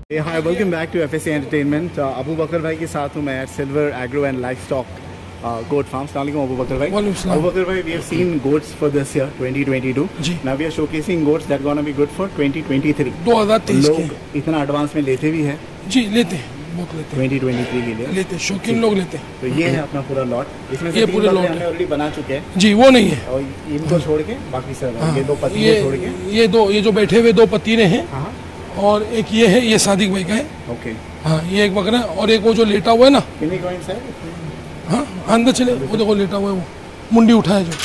Hi, welcome back to FSC entertainment. Abu Bakar भाई के साथ हूँ मैं at silver agro and life stock goat farm. Assalamualaikum Abu Bakr bhai. Abu Bakr bhai, we have seen goats for this year 2022. Now we are showcasing goats that gonna be good for 2023. 2023 लोग इतना advance में लेते भी हैं जी, लेते हैं, बहुत लेते हैं 2023 के लिए लेते हैं, शौकीन लोग लेते हैं। तो ये है अपना पूरा लॉट। इसमें से ये 3 पूरे बकरे लॉट हमने ऑलरेडी बना चुके हैं जी, वो नहीं है। और इनको छोड़ के बाकी सब ये 2 पत्ती छोड़ के ये जो बैठे हुए 2 पतीरे हैं हाँ और एक ये है, ये सादिक भाई का है। ओके हाँ, ये एक बकरा है और एक वो जो लेटा हुआ है ना, कितनी कॉइंस है? हाँ अंदर चले, वो देखो लेटा हुआ है, वो मुंडी उठाया जो।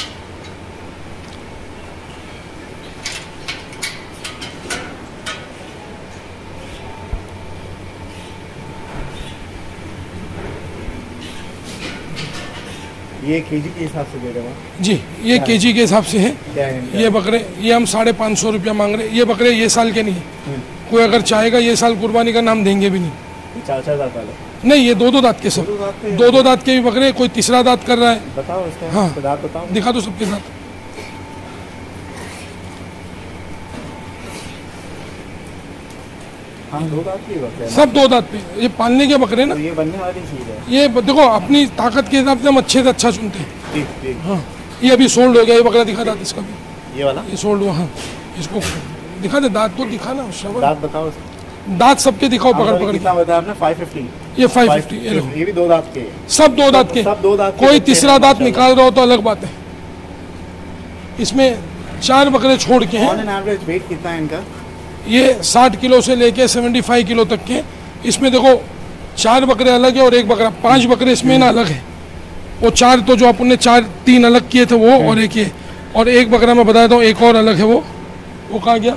ये केजी के हिसाब से दे रहे हो? जी, ये केजी के हिसाब से है। क्या है ये बकरे ये हम 550 रुपया मांग रहे हैं। ये बकरे ये साल के नहीं है, कोई अगर चाहेगा ये साल कुर्बानी का नाम देंगे भी नहीं। 4 दांत वाले नहीं, ये 2 दांत के सब, 2 दांत के भी बकरे, कोई तीसरा दांत कर रहा है। बताओ इसका हाँ दांत बताओ, दिखा दो सबके साथ। हाँ 2 दांत की बकरे हैं। सब 2 दांत पे, ये पालने के बकरे ना। तो ये बनने वाली चीज है। ये देखो अपनी ताकत के हिसाब से हम अच्छे से अच्छा चुनते हैं। ठीक ठीक। हाँ, ये अभी सोल्ड हो गया, ये बकरा दिखा दांत इसका भी, ये वाला ये सोल्ड हुआ। हाँ, इसको दिखा दे, दांत तो दिखा ना शाबाश। दांत बताओ। दांत सबके दिखाओ, पकड़ पकड़ कितना बताया आपने? 550। ये 550। ये देखो, ये भी 2 दांत के, सब 2 दांत के। सब 2 दांत के। कोई तीसरा दांत निकाल रहा हो तो अलग बात है। इसमें 4 बकरे छोड़ के हैं। ऑन एन एवरेज वेट कितना है इनका? ये 60 किलो से लेके 75 किलो तक के। इसमें देखो 4 बकरे अलग है और 1 बकरा, 5 बकरे इसमें ना अलग है। वो 4 तो जो अपने 3 अलग किए थे वो, और एक ये, और 1 बकरा मैं बता देता हूँ एक और अलग है। वो कहाँ गया?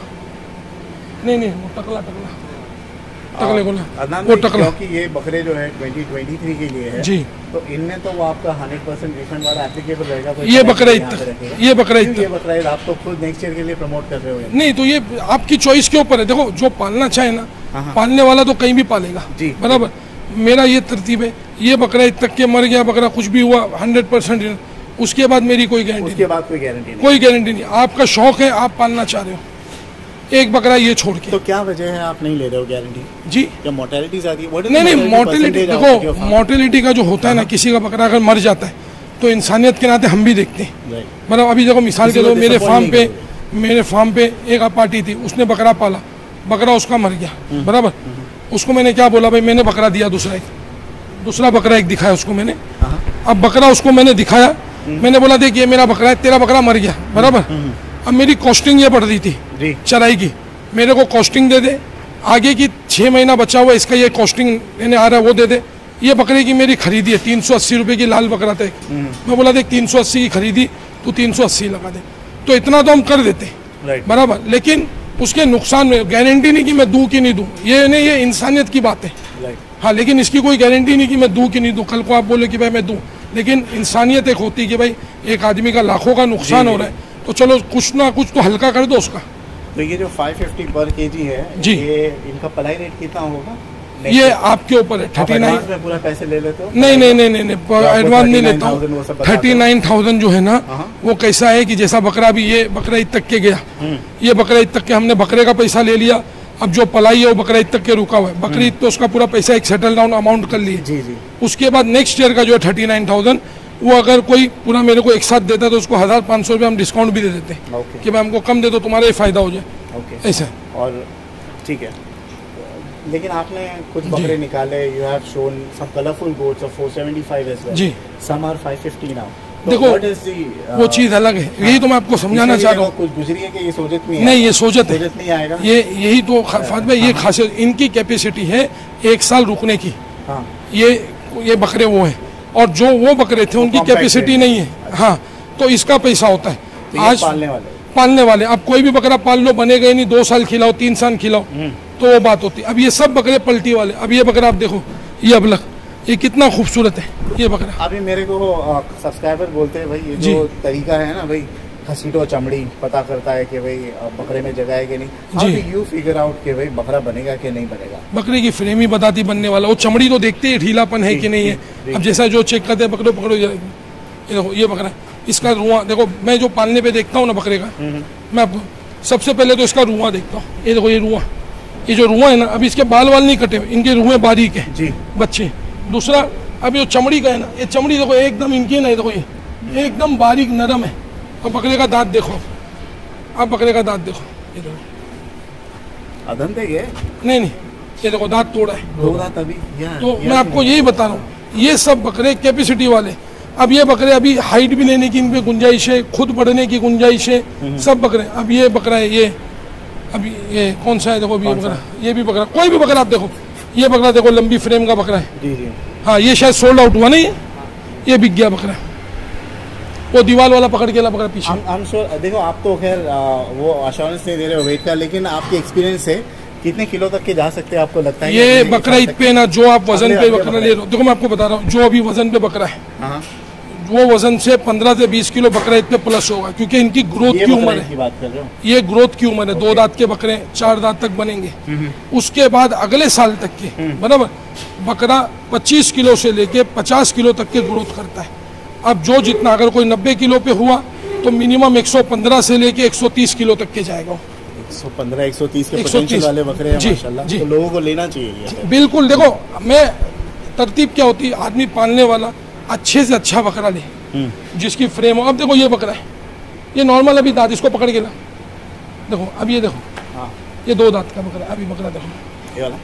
नहीं वो टकला टकले को ना, वो टकला। क्योंकि ये बकरे जो है 2023 के लिए है जी, तो इनमें तो वो आपका 100% रिफंड वाला एप्लीकेबल रहेगा। ये बकरा ये बकरा आप तो खुद नेक्स्ट ईयर के लिए प्रमोट कर रहे हो? नहीं, तो ये आपकी चॉइस के ऊपर है। देखो जो पालना चाहे ना, पालने वाला तो कहीं भी पालेगा जी, बराबर। मेरा ये तरतीब है, ये बकरा इत तक के मर गया, बकरा कुछ भी हुआ 100%, उसके बाद मेरी कोई गारंटी, उसके बाद कोई गारंटी नहीं, कोई गारंटी नहीं। आपका शौक है, आप पालना चाह रहे हो, एक बकरा ये छोड़ के। तो क्या वजह है आप नहीं ले रहे हो गारंटी जी? क्या मोर्टेलिटी आती है? नहीं, मोर्टेलिटी देखो, मोर्टेलिटी का जो होता है ना, किसी का बकरा अगर मर जाता है तो इंसानियत के नाते हम भी देखते हैं। मतलब अभी देखो मिसाल के तौर, मेरे फार्म पे एक पार्टी थी, उसने बकरा पाला, बकरा उसका मर गया, बराबर। उसको मैंने क्या बोला, भाई मैंने बकरा दिया, दूसरा बकरा एक दिखाया उसको मैंने। अब बकरा उसको मैंने दिखाया, मैंने बोला देख ये मेरा बकरा है, तेरा बकरा मर गया, बराबर। अब मेरी कॉस्टिंग ये पड़ रही थी चराई की, मेरे को कॉस्टिंग दे दे, आगे की 6 महीना बचा हुआ इसका ये कॉस्टिंग लेने आ रहा है वो दे दे। ये बकरे की मेरी खरीदी है 380 रुपये की, लाल बकरा था। मैं बोला देख 380 की खरीदी, तू 380 लगा दे, तो इतना तो हम कर देते बराबर। लेकिन उसके नुकसान में गारंटी नहीं कि मैं दूं कि नहीं दूं, ये नहीं, ये इंसानियत की बात है। हाँ, लेकिन इसकी कोई गारंटी नहीं कि मैं दूं कि नहीं दूं। कल को आप बोले कि भाई मैं दूं, लेकिन इंसानियत एक होती है कि भाई एक आदमी का लाखों का नुकसान हो रहा है, तो चलो कुछ ना कुछ तो हल्का कर दो उसका। तो ये जो 550 पर केजी है जी, ये इनका पलाई रेट कितना होगा? ये आपके ऊपर है। 39 में पूरा पैसे ले लेते हो? नहीं, एडवांस नहीं लेता हूँ। 39,000 जो है ना, वो कैसा है कि जैसा बकरा भी, ये बकरा ईद तक के गया, ये बकरा ईद तक के हमने बकरे का पैसा ले लिया। अब जो पलाई है वो बकरा ईद तक के रुका हुआ है, बकरी ईद तो उसका पूरा पैसा एक सेटल डाउन अमाउंट कर लिए जी। उसके बाद नेक्स्ट ईयर का जो है 39,000, वो अगर कोई पूरा मेरे को एक साथ देता है तो उसको 1,500 रुपये हम डिस्काउंट भी दे देते हैं कि भाई हमको कम दे दो, तुम्हारा ही फायदा हो जाए, ऐसा। और ठीक है, लेकिन आपने कुछ बकरे निकाले, you have shown some colourful goats of 475 as well जी, सम आर 550 नाउ। देखो वो चीज अलग है, यही तो मैं आपको समझाना चाह रहा हूँ। कुछ गुजरी है कि ये सोजत नहीं, ये सोजत है, नहीं आएगा। ये यही तो फात भाई, ये खासियत इनकी कैपेसिटी है 1 साल रुकने की। ये बकरे वो हैं, और जो वो बकरे थे उनकी कैपेसिटी नहीं है। हाँ, तो इसका पैसा होता है। तो आज पालने वाले अब कोई भी बकरा पाल लो, बनेगा ही नहीं, 2 साल खिलाओ, 3 साल खिलाओ, तो वो बात होती है। अब ये सब बकरे पलटी वाले, अब ये बकरा आप देखो, ये अबलग, ये कितना खूबसूरत है ये बकरा। अभी मेरे को सब्सक्राइबर बोलते हैं भाई, ये जो तरीका है ना भाई, घसीटो चमड़ी पता करता है कि भाई बकरे में जगह है कि नहीं। How do you figure out कि भाई बकरा बनेगा कि नहीं बनेगा? बकरे की फ्रेम ही बताती बनने वाला, वो चमड़ी तो देखते ही ढीलापन है कि नहीं है। अब जैसा जो चेक करते हैं, पकड़ो ये बकरा, इसका रुआ देखो। मैं जो पालने पे देखता हूँ ना बकरे का, मैं आपको सबसे पहले तो इसका रुआ देखता हूँ। ये देखो, ये रुआ ये जो रुआ है ना, अभी इसके बाल वाल नहीं कटे हुए, इनके रुए बारीक है जी बच्चे। दूसरा अभी जो चमड़ी का है ना, ये चमड़ी देखो एकदम इनकी ना, देखो ये एकदम बारीक नरम है। और बकरे का दांत देखो, आप बकरे का दांत देखो, ये देखो अदंत है ये? नहीं, ये देखो दांत तोड़ा है। दो दांत अभी तो मैं आपको यही बता रहा हूँ, ये सब बकरे कैपेसिटी वाले। अब ये बकरे अभी हाइट भी लेने की इन पे गुंजाइश है, खुद बढ़ने की गुंजाइश है, सब बकरे। अब ये बकरा है, ये अभी ये कौन सा है देखो, अभी ये बकरा, ये भी बकरा, कोई भी बकरा आप देखो, ये बकरा देखो लंबी फ्रेम का बकरा है जी जी। हाँ, ये शायद सोल्ड आउट हुआ नहीं है, ये बिक गया बकरा। वो दीवार वाला पकड़ के बकरा पीछे। देखो आप तो खैर वो अश्योरेंस नहीं दे रहे हो वेट का, लेकिन आपके एक्सपीरियंस से कितने किलो तक के जा सकते हैं आपको लगता है? ये बकरा पे ना, जो आप वजन पे बकरा ले रहे हो, देखो मैं आपको बता रहा हूँ, जो अभी वजन पे बकरा है वो वजन से 15 से 20 किलो बकरा पे प्लस होगा, क्योंकि इनकी ग्रोथ की उम्र है। बात कर रहे हो? ये ग्रोथ की उम्र है। 2 दांत के बकरे 4 दांत तक बनेंगे, उसके बाद अगले साल तक के बराबर बकरा 25 किलो से लेके 50 किलो तक के ग्रोथ करता है। अब जो जितना, अगर कोई 90 किलो पे हुआ तो मिनिमम 115 से लेके 130 किलो तक के जाएगा। 115 130 के पोटेंशियल वाले बकरे हैं माशाल्लाह, तो लोगों को लेना चाहिए। बिल्कुल, देखो मैं तरतीब क्या होती है, आदमी पालने वाला अच्छे से अच्छा बकरा ले जिसकी फ्रेम हो। अब देखो ये बकरा है, ये नॉर्मल अभी दांत, इसको पकड़ के ला, देखो अब ये देखो ये 2 दांत का बकरा, अभी बकरा देखो ये वाला,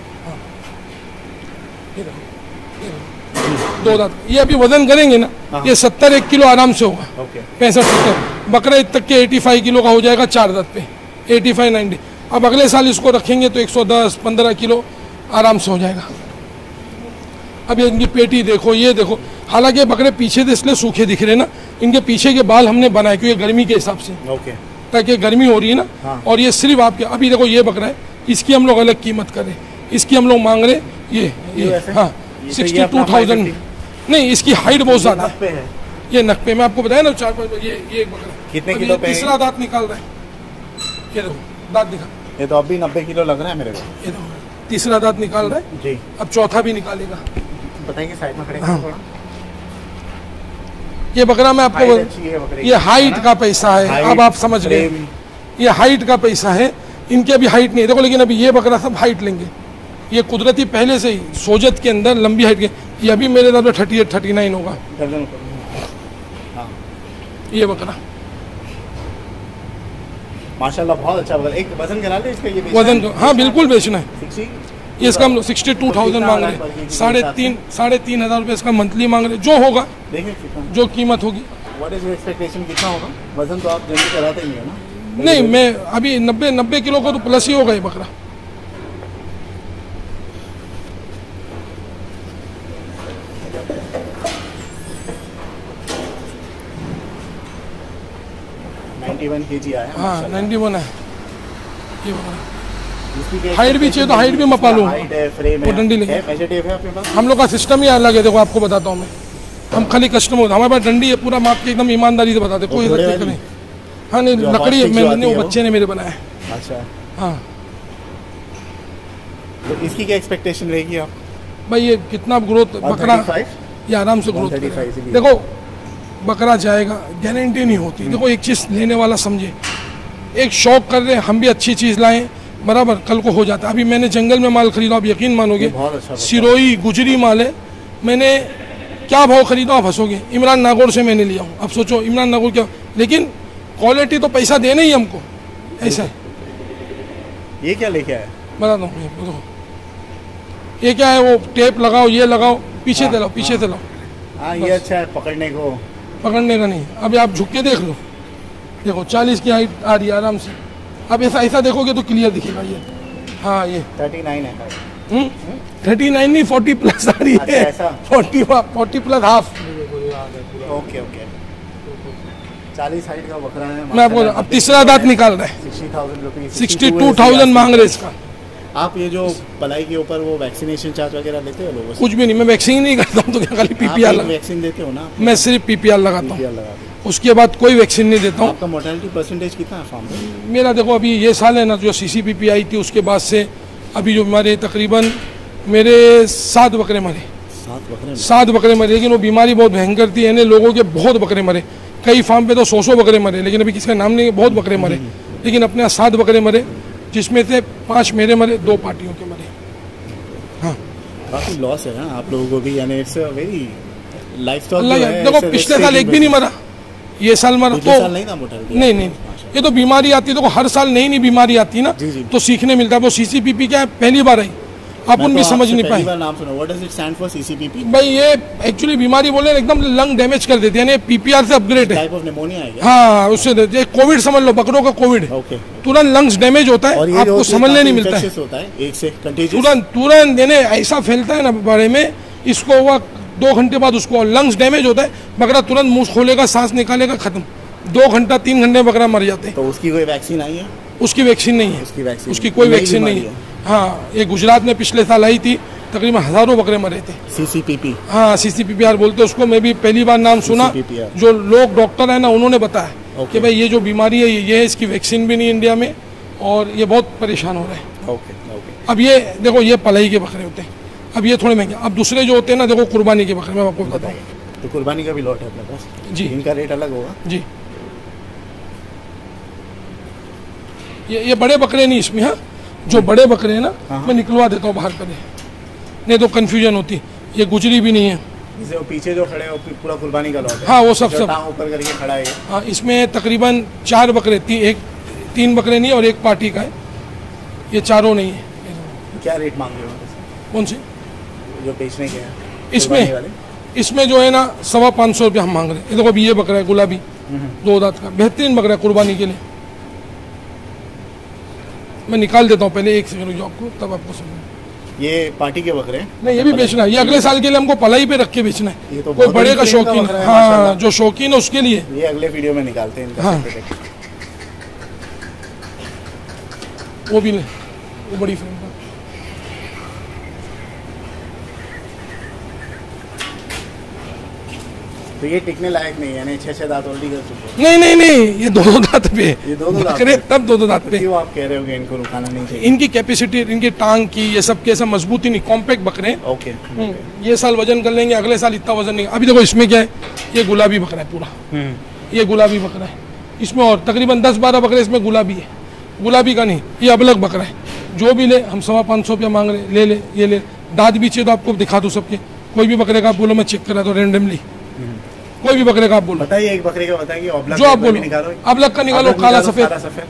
ये देखो 2 दांत। ये अभी वजन करेंगे ना, ये 70-1 किलो आराम से होगा, 65-70। बकरा इत तक के 85 किलो का हो जाएगा 4 दांत पे, 85-90। अब अगले साल इसको रखेंगे तो 110-15 किलो आराम से हो जाएगा। अब ये इनकी पेटी देखो, ये देखो, हालांकि ये बकरे पीछे से इसलिए सूखे दिख रहे ना, इनके पीछे के बाल हमने बनाए क्योंकि गर्मी के हिसाब से, ताकि गर्मी हो रही है ना। और ये सिर्फ आपके, अभी देखो ये बकरा है, इसकी हम लोग अलग कीमत करें, इसकी हम लोग मांग रहे ये हाँ 62,000। नहीं, इसकी हाइट बहुत ज्यादा है, ये नक पे मैं आपको बताया ना 4-5। ये एक बकरा कितने किलो पे? तीसरा दांत निकाल रहा है, ये देखो दांत दिखा, ये तो अभी 90 किलो लग रहा है मेरे को। ये देखो तीसरा दांत निकाल रहा है जी, अब चौथा भी निकालेगा। बताएंगे साइड में खड़े थोड़ा। ये बकरा मैं आपको, ये हाइट का पैसा है, अब आप समझ गए, ये हाइट का पैसा है। इनकी अभी हाइट नहीं है देखो, लेकिन अभी ये बकरा सब हाइट लेंगे। ये कुदरती पहले से ही सोजत के अंदर लंबी हाइट के, ये अभी मेरे दादा 38-39 होगा ये बकरा माशाल्लाह, बहुत अच्छा बकरा। एक वजन करा ले इसका, ये वजन तो हाँ बिल्कुल बेचना है। ये इसका हम 62,000 मांग रहे हैं, 3,500 रुपये इसका मंथली मांग रहे, जो होगा जो कीमत होगी। कितना होगा वजन? तो आप जल्दी कराते ही है ना? नहीं, मैं अभी 90 किलो का तो प्लस ही होगा ये बकरा। हाँ 91 है ये बकरा। हाइट भी चाहिए तो हाइट भी मैं पालूंगा, वो डंडी लेंगे। हम लोग का सिस्टम ही अलग है, देखो आपको बताता हूँ मैं, हम खाली कस्टमर, हमारे पास डंडी है, पूरा माप के एकदम ईमानदारी से बताते, कोई दिक्कत नहीं। हाँ नहीं, लकड़ी है, मैंने वो बच्चे ने मेरे बनाया है। अच्छा हाँ, तो इसकी क्या एक्सपेक्टेशन रहेगी आप? भाई ये कितना ग्रोथ बकरा, ये आराम से ग्रोथ, देखो बकरा जाएगा, गारंटी नहीं होती। देखो एक चीज़ लेने वाला समझे, एक शौक कर रहे हैं, हम भी अच्छी चीज़ लाएं, बराबर कल को हो जाता है। अभी मैंने जंगल में माल खरीदा, आप यकीन मानोगे, सिरोही गुजरी माल है, मैंने क्या भाव खरीदा आप हंसोगे, इमरान नागौर से मैंने लिया हूँ। अब सोचो इमरान नागौर क्या, लेकिन क्वालिटी तो पैसा देना ही हमको, ऐसा है। ये क्या लेके आया? बताता हूँ, ये क्या है, वो टेप लगाओ, ये लगाओ, पीछे से लाओ, पीछे से लाओ। हाँ ये अच्छा है, पकड़ने को, पकड़ने का नहीं। अभी आप झुक के देख लो, देखो 40 की हाइट आ रही है आराम से। अब ऐसा देखोगे तो क्लियर दिखेगा ये। हाँ ये 39 है, 39 नहीं 40 प्लस आ रही है, 40 प्लस हाफ। ओके 40 हाइट का बकरा है। मैं आपको अब तीसरा दांत निकाल रहा है, 62,000 मांग रहे इसका। आप ये जो पलाई के ऊपर वो वैक्सीनेशन चार्ज वगैरह लेते हो लोगों से? कुछ भी नहीं, मैं वैक्सीन नहीं करता हूँ, तो क्या खाली पीपीआर वैक्सीन देते हो ना? मैं सिर्फ पीपीआर लगाता हूँ, उसके बाद कोई वैक्सीन नहीं देता हूँ। आपका मोर्टेलिटी परसेंटेज कितना है फार्म में? मेरा देखो अभी ये साल है ना, जो CCPP आई थी उसके बाद से अभी जो हमारे तकरीबन मेरे 7 बकरे मरे, 7 बकरे मरे। लेकिन वो बीमारी बहुत भयंकर थी, यानी लोगों के बहुत बकरे मरे, कई फार्म पे तो 100 बकरे मरे, लेकिन अभी किसका नाम नहीं, बहुत बकरे मरे। लेकिन अपने 7 बकरे मरे, जिसमें से 5 मेरे मरे, 2 पार्टियों के मरे। हाँ, काफी लॉस है ना आप लोगों को भी, यानी इट्स अ वेरी लाइफस्टाइल। देखो पिछले साल एक भी नहीं मरा, ये साल मरा तो साल नहीं था मोर्टेलिटी। नहीं, ये तो बीमारी आती है, देखो हर साल नई नई बीमारी आती है ना, तो सीखने मिलता है। वो सीसीपीपी क्या है, पहली बार आई, अपन भी समझ नहीं पाए। नाम सुना, what does it stand for CCPP? भाई ये एक्चुअली बीमारी बोले एकदम लंग डैमेज कर देती है, यानी पीपीआर से अपग्रेड है। टाइप ऑफ निमोनिया है क्या? हाँ, उससे कोविड समझ लो, बकरों का कोविड। ओके, तुरंत लंग्स डैमेज होता है, आपको समझने नहीं मिलता है, एक से कंटेजियस तुरंत यानी ऐसा फैलता है ना बड़े में, इसको हुआ 2 घंटे बाद उसको लंग्स डैमेज होता है, बकरा तुरंत मुंह खोलेगा, सांस निकालेगा, खत्म। 2 घंटा 3 घंटे बकरा मर जाते हैं। तो उसकी कोई वैक्सीन आई है? उसकी वैक्सीन नहीं है, उसकी कोई वैक्सीन नहीं है। हाँ, ये गुजरात में पिछले साल आई थी, तकरीबन हजारों बकरे मरे थे। सीसीपीपी, हाँ सीसीपीपीआर बोलते हैं उसको, मैं भी पहली बार नाम सुना। जो लोग डॉक्टर है ना, उन्होंने बताया कि भाई ये जो बीमारी है ये है, इसकी वैक्सीन भी नहीं इंडिया में, और ये बहुत परेशान हो रहे हैं। अब ये देखो, ये पलाई के बकरे होते हैं, अब ये थोड़े महंगे। अब दूसरे जो होते हैं ना, देखो कुर्बानी के बकरे, मैं आपको बताऊँ। तो कुर्बानी का भी लॉट है अपने पास जी, इनका रेट अलग होगा जी। ये बड़े बकरे नहीं इसमें। हाँ, जो बड़े बकरे हैं ना, मैं निकलवा देता हूँ बाहर करे, नहीं तो कंफ्यूजन होती। ये गुजरी भी नहीं है, जैसे वो पीछे जो खड़े हैं पूरा कुर्बानी का लॉट है। हाँ, वो सब ऊपर करके खड़ा है। हाँ, इसमें तकरीबन 4 बकरे, 3 बकरे नहीं और 1 पार्टी का है, ये चारों नहीं है। क्या रेट मांग रहे हो? कौन से जो बेचने के हैं? इसमें जो है ना 550 रुपये हम मांग रहे हैं। ये देखो अभी ये बकरा है गुलाबी, 2 दांत का, बेहतरीन बकरा है कुर्बानी के लिए। मैं निकाल देता हूँ, पहले 1 सेकंड रुको आपको, तब आपको समझ। ये पार्टी के बकरे हैं? नहीं, ये भी बेचना है, ये अगले साल के लिए हमको पलाई पे रख के बेचना है। ये तो कोई बड़े का शौकीन है, हाँ, जो शौकीन है उसके लिए। ये अगले वीडियो में निकालते हैं इनका। हाँ, वो भी नहीं, वो बड़ी फ्रेम का। तो ये टिकने लायक नहीं है, 6 दांत ऑलरेडी कर चुके। नहीं, ये 2 दांत पे, ये 2 दांत बकरे तब 2 दांत पे। क्यों आप कह रहे हो कि इनको रुकाना नहीं चाहिए? इनकी कैपेसिटी, इनकी टांग की, ये सब के सब मजबूती नहीं, कॉम्पैक्ट बकरे। ओके, ये साल वजन कर लेंगे, अगले साल इतना वजन नहीं। अभी देखो इसमें क्या है, ये गुलाबी बकरा है पूरा, ये गुलाबी बकरा है। इसमें और तकरीबन 10-12 बकरे इसमें गुलाबी है, गुलाबी का नहीं, ये अलग बकरा है। जो भी ले, हम 550 रुपया मांग रहे, ले ये ले। दांत भी चाहिए तो आपको दिखा दूँ सबके, कोई भी बकरे का आप बोलो, मैं चेक करा दो रेंडमली, कोई भी बकरे का आप बोलो। बताइए, एक बकरे का बताइए, जो आप बोलो, अबलग का निकालो, काला सफेद।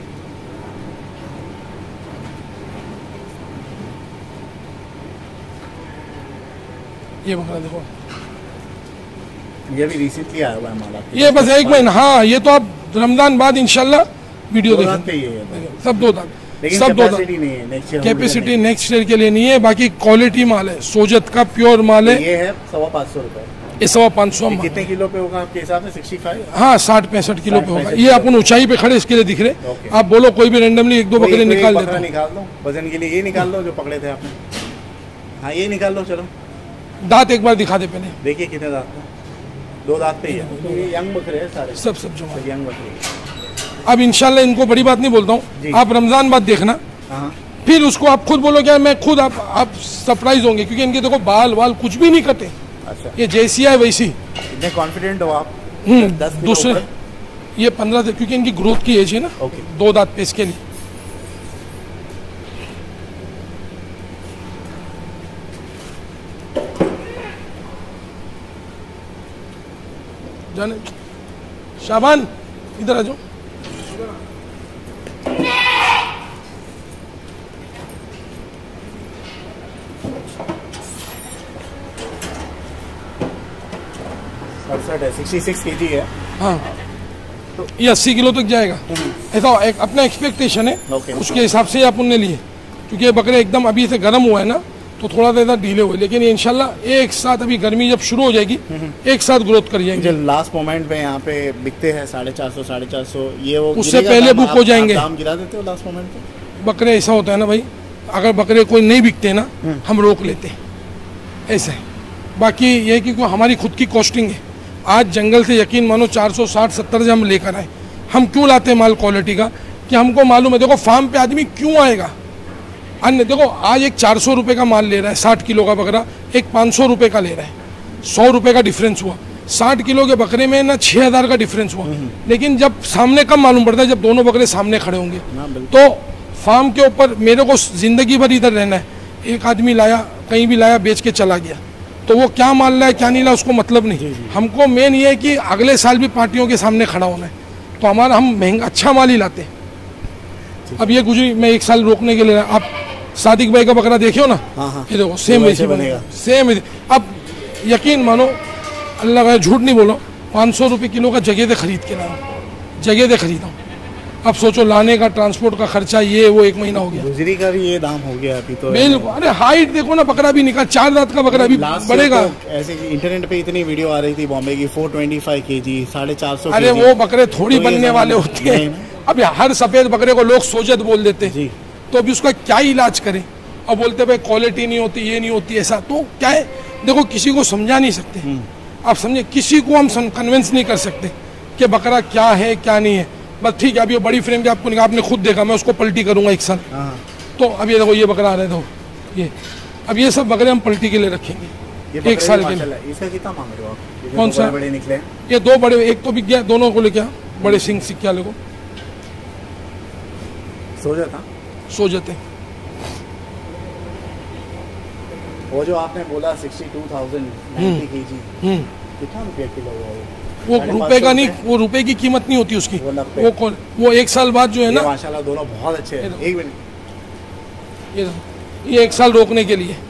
ये बकरा देखो, ये भी रिसेंटली आया हुआ है माल, ये बस 1 महीना। हाँ, ये तो आप रमजान बाद इंशाल्लाह वीडियो देखो, सब 2 दांत, सब 2 दांत। कैपेसिटी नेक्स्ट ईयर के लिए नहीं है, बाकी क्वालिटी माल है, सोजत का प्योर माल है। ये है 550 रुपए, ये 550। कितने किलो पे होगा आपके हिसाब से? 65? हाँ, 60-65 किलो पे होगा। ये अपन ऊंचाई पे खड़े इसके लिए दिख रहे। आप बोलो कोई भी रेंडमली 1-2 बकरे निकाल देता, निकाल दो वजन के लिए। ये निकाल लो जो पकड़े थे आपने। हाँ, ये निकाल लो। चलो, दांत एक बार दिखा दे पहले। देखिए कितने दांत हैं? 2 दांत पे ही है। ये यंग बकरे हैं सारे, सब जो यंग बकरे। अब इंशाल्लाह इनको बड़ी बात नहीं बोलता हूँ, आप रमजान बाद देखना, फिर उसको आप खुद बोलो क्या, मैं खुद आप सरप्राइज होंगे, क्योंकि इनके देखो बाल वाल कुछ भी नहीं कटे। अच्छा, ये जैसी है वैसी। इतने कॉन्फिडेंट हो आप? 10 दूसरे ये 15 से, क्योंकि इनकी ग्रोथ की एज है ना। 2 दांत पे इसके लिए। जाने शाबान, इधर आ जाओ। है 66 kg है। हाँ, तो ये 80 किलो तक जाएगा, ऐसा एक अपना एक्सपेक्टेशन है। उसके हिसाब से अपन ने लिए, क्योंकि ये बकरे एकदम अभी से गर्म हुआ है ना, तो थोड़ा ज़्यादा ढीले हुए, लेकिन ये इंशाल्लाह एक साथ, अभी गर्मी जब शुरू हो जाएगी, एक साथ ग्रोथ कर जाएंगे। लास्ट मोमेंट पे यहाँ पे बिकते हैं 450-450, ये वो उससे पहले बुक हो जाएंगे। दाम गिरा देते हो लास्ट मोमेंट पे? बकरे ऐसा होता है ना भाई, अगर बकरे कोई नहीं बिकते ना, हम रोक लेते हैं, ऐसा है। बाकी ये कि हमारी खुद की कॉस्टिंग है। आज जंगल से यकीन मानो 460-70 से हम लेकर आए। हम क्यों लाते हैं माल क्वालिटी का, कि हमको मालूम है, देखो फार्म पे आदमी क्यों आएगा। अन्य देखो, आज एक 400 रुपये का माल ले रहा है, 60 किलो का बकरा, एक 500 रुपये का ले रहा है, 100 रुपये का डिफरेंस हुआ। 60 किलो के बकरे में ना 6000 का डिफरेंस हुआ, लेकिन जब सामने कम मालूम पड़ता है, जब दोनों बकरे सामने खड़े होंगे। तो फार्म के ऊपर मेरे को जिंदगी भर इधर रहना है। एक आदमी लाया, कहीं भी लाया, बेच के चला गया, तो वो क्या मान रहा है क्या नहीं ला उसको मतलब नहीं। हमको मेन ये है कि अगले साल भी पार्टियों के सामने खड़ा होना है, तो हमारा हम महंगा अच्छा माल ही लाते हैं। अब ये गुजरी मैं 1 साल रोकने के लिए, आप सादिक भाई का बकरा देखे हो ना, ये देखो सेम वैसे बनेगा, सेम। अब यकीन मानो, अल्लाह का झूठ नहीं बोलो, 500 रुपये किलो का जगह से खरीद के लाया, जगह से खरीदा। अब सोचो लाने का, ट्रांसपोर्ट का खर्चा, ये वो 1 महीना हो गया। गुजरी का भी ये दाम हो गया अभी तो। बिल्कुल, अरे हाइट देखो ना, बकरा भी निकाल, 4 दांत का बकरा भी बढ़ेगा। तो ऐसे इंटरनेट पे इतनी वीडियो आ रही थी बॉम्बे की, 425 kg, 450। अरे वो बकरे थोड़ी बनने वाले होते हैं। अब हर सफेद बकरे को लोग सोजत बोल देते हैं, तो अभी उसका क्या इलाज करें? और बोलते भाई क्वालिटी नहीं होती, ये नहीं होती, ऐसा। तो क्या है, देखो किसी को समझा नहीं सकते आप, समझे, किसी को हम कन्विंस नहीं कर सकते कि बकरा क्या है क्या नहीं है। बस ठीक है, अब ये बड़ी फ्रेम के आपको आपने खुद देखा, मैं उसको पलटी करूंगा 1 साल। तो अब ये देखो, ये बकरा आ रहे दो, ये अब ये सब बकरे हम पलटी के लिए रखेंगे 1 साल के लिए। इसका कितना मांग रहे हो आप? कौन सा? बड़े निकले ये 2 बड़े, एक तो बिक गया, दोनों को लेके बड़े सिंह सिक्के वाले को। सो जाते वो जो आपने बोला 62,000 90 kg, कितना रुपया किलो वो रुपए का नहीं, वो रुपए की कीमत नहीं होती उसकी, वो 1 साल बाद जो है ना। माशाल्लाह दोनों बहुत अच्छे हैं। 1 मिनट, ये 1 साल रोकने के लिए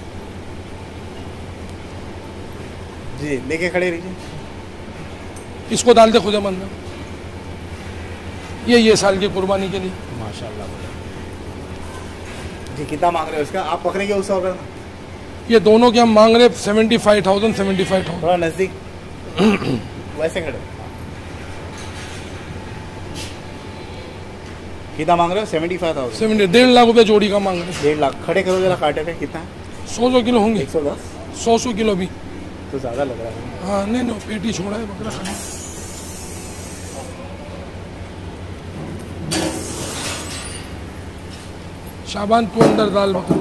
जी लेके खड़े रहिए। इसको डाल दे खुदा मंदा, ये साल की कुर्बानी के लिए। माशाल्लाह जी। कितना मांग रहे हो इसका? आप पकड़ेंगे उस ऑर्डर? ये दोनों के हम मांग रहे 75,000 75,000। थोड़ा नजदीक वैसे खड़े। कितना मांग रहे हो? 75,000। 1.5 लाख रुपए जोड़ी का मांग रहे। 1.5 लाख। खड़े करो जरा, कांटे पे कितना? 100 किलो होंगे। 110 100 किलो भी तो ज्यादा लग रहा है। हाँ नहीं, पेटी छोड़ा है बकरा खाना। शाबान तू अंदर दाल बकरा।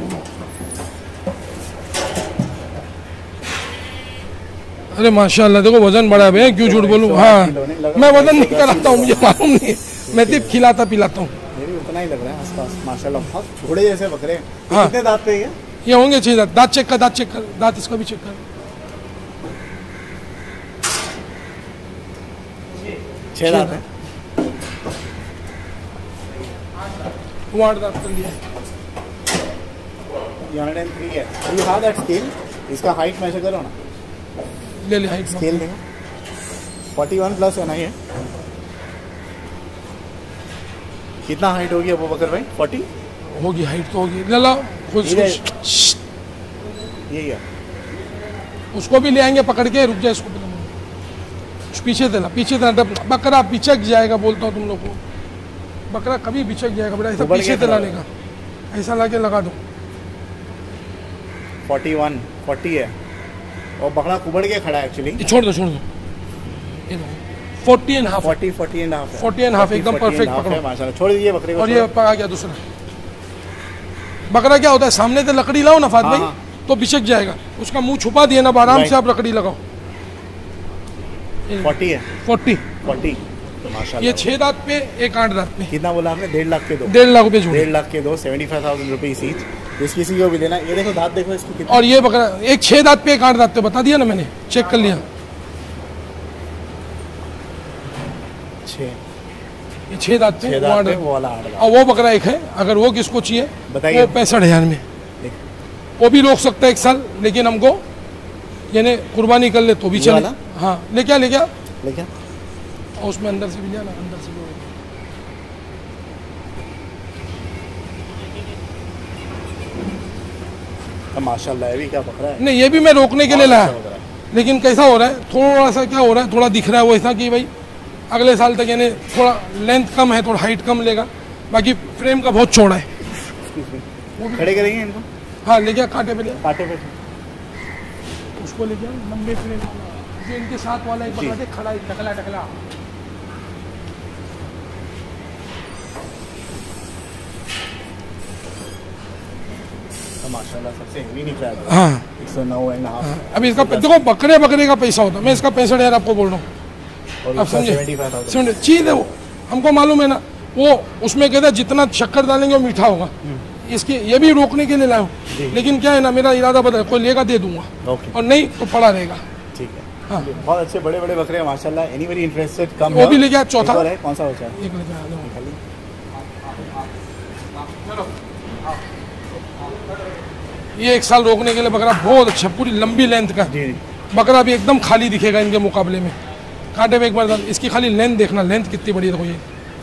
अरे माशाल्लाह, देखो वजन बढ़ा है, क्यों झूठ बोलूं? हाँ, मैं वजन नहीं कराता हूँ, मुझे मालूम नहीं, मैं सिर्फ खिलाता पिलाता हूँ। उतना ही लग रहा है आसपास। माशाल्लाह बहुत घोड़े जैसे बकरे। हाँ, कितने दांत पे ये होंगे 6 दांत। दांत चेक कर, दांत चेक कर, दांत इसका भी चेक कर। 6 दांत है। 8 दांत कर लिया। 103 है। You have that scale? इसका हाइट मेजर करो ना। ले हाइट स्केल देखो, 41 प्लस है ना ये? कितना हाइट होगी अबू बकर भाई? 40 होगी हाइट तो होगी। ले ला खुद यही है। उसको भी ले आएंगे पकड़ के। रुक जाए, इसको पीछे देना, पीछे देना। बकरा बिचक जाएगा, बोलता हूँ तुम लोग को, बकरा कभी बिचक जाएगा बेटा। ऐसा पीछे दिलाने का, ऐसा ला के लगा दो। 41 40 है और बकरा कुबड़ के खड़ा है एक्चुअली। छोड़ दो 40 एंड हाफ। 40 एंड हाफ एकदम परफेक्ट पकड़ो माशाल्लाह। छोड़ दीजिए बकरे को। और ये पका गया दूसरा बकरा। क्या होता है, सामने से लकड़ी लाओ ना फात भाई, तो बिचक जाएगा। उसका मुंह छुपा दिए ना, आराम से आप लकड़ी लगाओ। 40 है। 40 तो माशाल्लाह। ये 6 दांत पे, एक 8 दांत पे। कितना बोला आपने? 1.5 लाख के दो। 1.5 लाख रुपए जोड़ी। 1.5 लाख के दो, 75,000 रुपीज ईच। इस किसी को भी लेना। ये देखो दांत देखो इसकी कितनी। और ये बकरा एक 6 दांत पे, एक 8 दांत पे, बता दिया ना मैंने, चेक कर लिया। 6 दांत पे, वो वाला 8 दांत। और वो बकरा एक है, अगर वो किसको चाहिए बताइए। वो 65,000 में, वो भी रोक सकता है 1 साल, लेकिन हमको यानी कुर्बानी कर ले तो भी चले। हाँ ले क्या और उसमें अंदर से भी लिया ना, अंदर से भी। माशाल्लाह ये भी क्या बकरा है। नहीं, ये भी मैं रोकने के लिए लाया, लेकिन कैसा हो रहा है, थोड़ा सा क्या हो रहा है, थोड़ा दिख रहा है वो ऐसा कि भाई अगले साल तक यानी थोड़ा लेंथ कम है, थोड़ा हाइट कम लेगा, बाकी फ्रेम का बहुत चौड़ा है। खड़े करेंगे इनको? हाँ ले गया, कांटे पे ले, कांटे पे उसको ले गया। लंबे फ्रेम जो इनके साथ वाला एक बकरा खड़ा है, टकला माशाल्लाह सबसे हेवी निकला है। हाँ 109.5। अभी इसका देखो बकरे का पैसा होता है, मैं इसका 65,000 आपको बोल रहा हूँ। अब समझे, चीज है वो, हमको मालूम है ना। वो उसमें कहता है जितना शक्कर डालेंगे वो मीठा होगा। इसके ये भी रोकने के लिए लाया हूँ, लेकिन क्या है ना, मेरा इरादा बता, कोई लेगा दे दूंगा और नहीं तो पड़ा रहेगा। ठीक है। हाँ, बहुत अच्छे बड़े बड़े बकरे हैं माशाल्लाह। एनीबडी इंटरेस्टेड कम वो भी लेके आ। चौथा है, कौन सा बचा है? एक लेके आ। ये 1 साल रोकने के लिए बकरा बहुत अच्छा, पूरी लंबी लेंथ का बकरा भी एकदम खाली दिखेगा इनके मुकाबले में। कांटे में एक बार इसकी खाली लेंथ देखना, लेंथ कितनी बड़ी है। देखो ये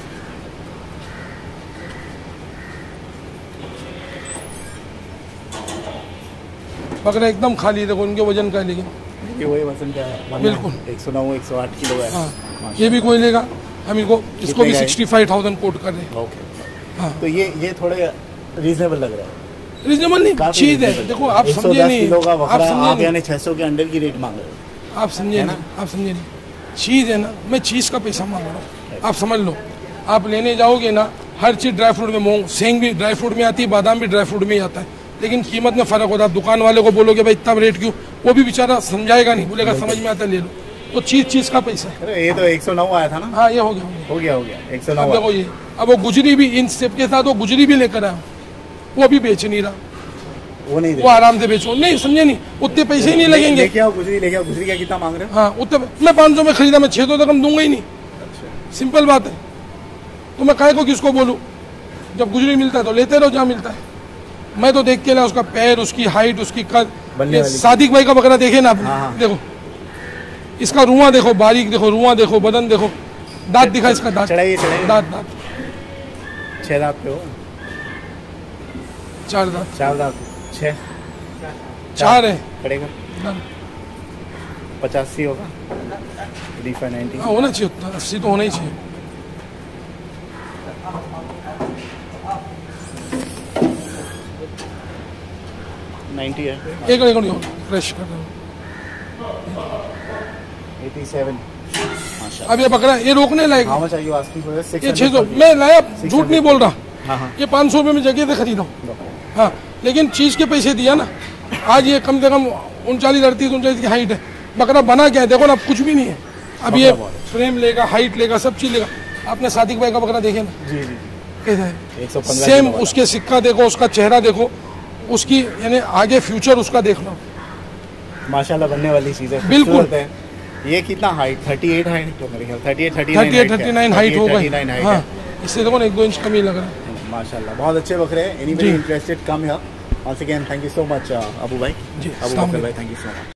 बकरा एकदम खाली, देखो इनके वजन का है, लेकिन ये वही वजन का है बिल्कुल 109 108 किलो है। हाँ, ये भी कोई लेगा, हम इसको भी 65,000 कोट कर रहे हैं। ओके। हाँ, तो ये थोड़े रीजनेबल लग रहा है। रीजनेबल नहीं, चीज है। देखो आप समझे नहीं, आप समझे यानी 600 के अंडर की रेट मांग रहे हो। आप समझे नहीं, आप समझे नहीं। चीज है ना, मैं चीज का पैसा मांग रहा हूँ, आप समझ लो। आप लेने जाओगे ना, हर चीज ड्राई फ्रूट में, मूंग सेंग भी ड्राई फ्रूट में आती है, बादाम भी ड्राई फ्रूट में ही आता है, लेकिन कीमत में फर्क होता है। दुकान वाले को बोलोगे भाई इतना रेट क्यों, वो भी बेचारा समझाएगा नहीं, बोलेगा समझ में आता है ले लो। तो चीज का पैसा है। ये तो 109 आया था ना? हाँ, ये हो गया 109। देखो ये, अब वो गुजरी भी इन स्टेप के साथ वो गुजरी भी लेकर आया, वो भी बेच नहीं रहा, वो आराम से बेचो। नहीं समझे नहीं, उतने पैसे ही नहीं लगेंगे। गुजरी का कितना मांग रहे हो? हाँ, उतने मैं 500 में खरीदा, मैं 600 तक हम दूंगा ही नहीं। सिंपल बात है। तो मैं काहे को किसको बोलूं, जब गुजरी मिलता है तो लेते रहो जहाँ मिलता है। मैं तो देख के ना उसका पैर, उसकी हाइट, उसकी कद। सादिक भाई का बकरा देखे ना आपने, देखो इसका रुआ देखो, बारीक देखो, रुआ देखो, बदन देखो, दांत दिखा इसका, दांत दांत 6 दांत पे हो? 4 दांत, 4 है। पड़ेगा 85 होगा, 90 होना चाहिए, उतना 80 तो होना ही चाहिए। है। एक फ्रेश कर दो। 87। अब ये बकरा ये रोकने लायक, ये 600 मैं लाया, झूठ नहीं बोल रहा। ये 500 रुपये में जगह से खरीदा हूँ। हाँ, लेकिन चीज के पैसे दिया ना। आज ये कम से कम 39-38 की हाइट है। बकरा बना क्या है देखो ना, कुछ भी नहीं है। अब ये फ्रेम लेगा, हाइट लेगा, सब चीज लेगा। आपने सादिक भाई का बकरा देखे ना, कैसा है? सेम उसके सिक्का देखो, उसका चेहरा देखो, उसकी यानी आगे फ्यूचर उसका देख लो। माशाल्लाह बनने वाली चीज है, बिल्कुल। ये कितना हाइट? 38 हाइट तो मेरे ख्याल 39 हाइट हो गई। हाँ, इससे देखो ना 1-2 इंच कमी लग रहा है। माशाल्लाह बहुत अच्छे बकरे हैं। एनीबडी इंटरेस्टेड कम है। Once again, thank you so much, Abu Bhai. Abu Bakr Bhai, thank you so much.